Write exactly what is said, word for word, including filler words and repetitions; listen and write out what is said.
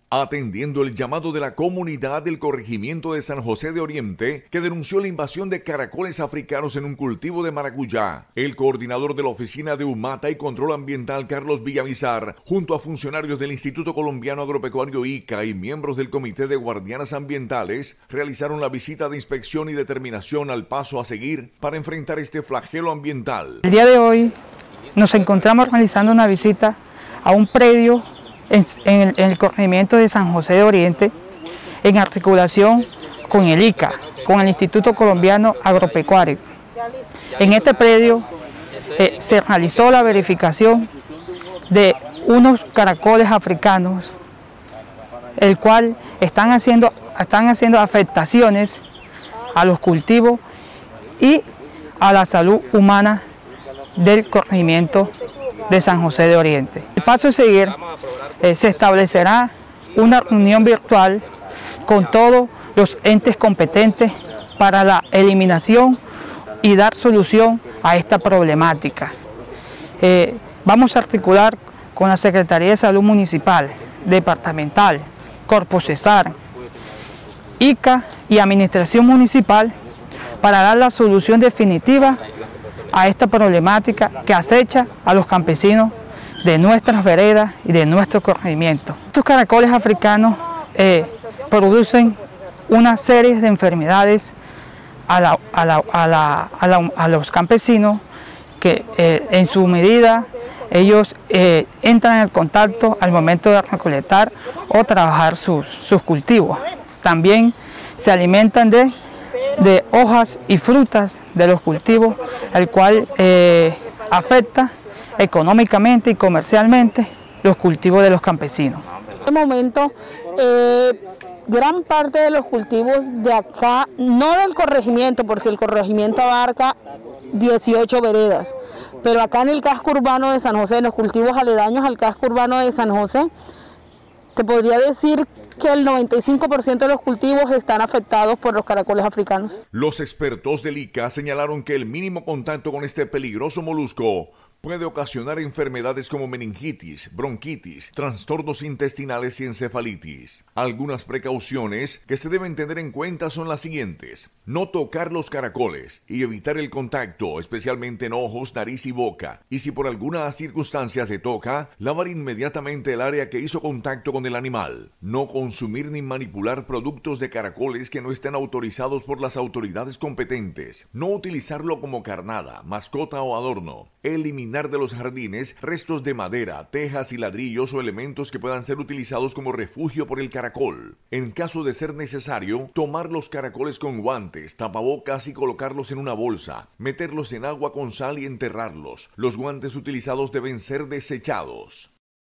atendiendo el llamado de la comunidad del corregimiento de San José de Oriente, que denunció la invasión de caracoles africanos en un cultivo de maracuyá. El coordinador de la Oficina de Humata y Control Ambiental, Carlos Villamizar, junto a funcionarios del Instituto Colombiano Agropecuario I C A y miembros del Comité de Guardianas Ambientales, realizaron la visita de inspección y determinación al paso a seguir para enfrentar este flagelo ambiental. El día de hoy nos encontramos realizando una visita a un predio en, en, el, en el corregimiento de San José de Oriente, en articulación con el I C A, con el Instituto Colombiano Agropecuario. En este predio eh, se realizó la verificación de unos caracoles africanos, el cual están haciendo, están haciendo afectaciones a los cultivos y a la salud humana del corregimiento de San José de Oriente. El paso a seguir, eh, se establecerá una reunión virtual con todos los entes competentes para la eliminación y dar solución a esta problemática. Eh, vamos a articular con la Secretaría de Salud Municipal, Departamental, Corpocesar, I C A y Administración Municipal para dar la solución definitiva a esta problemática que acecha a los campesinos de nuestras veredas y de nuestro corregimiento. Estos caracoles africanos eh, producen una serie de enfermedades a, la, a, la, a, la, a, la, a los campesinos que eh, en su medida ellos eh, entran en contacto al momento de recolectar o trabajar sus, sus cultivos. También se alimentan de, de hojas y frutas de los cultivos, el cual eh, afecta económicamente y comercialmente los cultivos de los campesinos. En este momento, eh, gran parte de los cultivos de acá, no del corregimiento, porque el corregimiento abarca dieciocho veredas, pero acá en el casco urbano de San José, en los cultivos aledaños al casco urbano de San José, te podría decir que el noventa y cinco por ciento de los cultivos están afectados por los caracoles africanos. Los expertos del I C A señalaron que el mínimo contacto con este peligroso molusco puede ocasionar enfermedades como meningitis, bronquitis, trastornos intestinales y encefalitis. Algunas precauciones que se deben tener en cuenta son las siguientes: no tocar los caracoles y evitar el contacto, especialmente en ojos, nariz y boca. Y si por alguna circunstancia se toca, lavar inmediatamente el área que hizo contacto con el animal. No consumir ni manipular productos de caracoles que no estén autorizados por las autoridades competentes. No utilizarlo como carnada, mascota o adorno. Eliminar de los jardines restos de madera, tejas y ladrillos o elementos que puedan ser utilizados como refugio por el caracol. En caso de ser necesario, tomar los caracoles con guantes, tapabocas y colocarlos en una bolsa. Meterlos en agua con sal y enterrarlos. Los guantes utilizados deben ser desechados.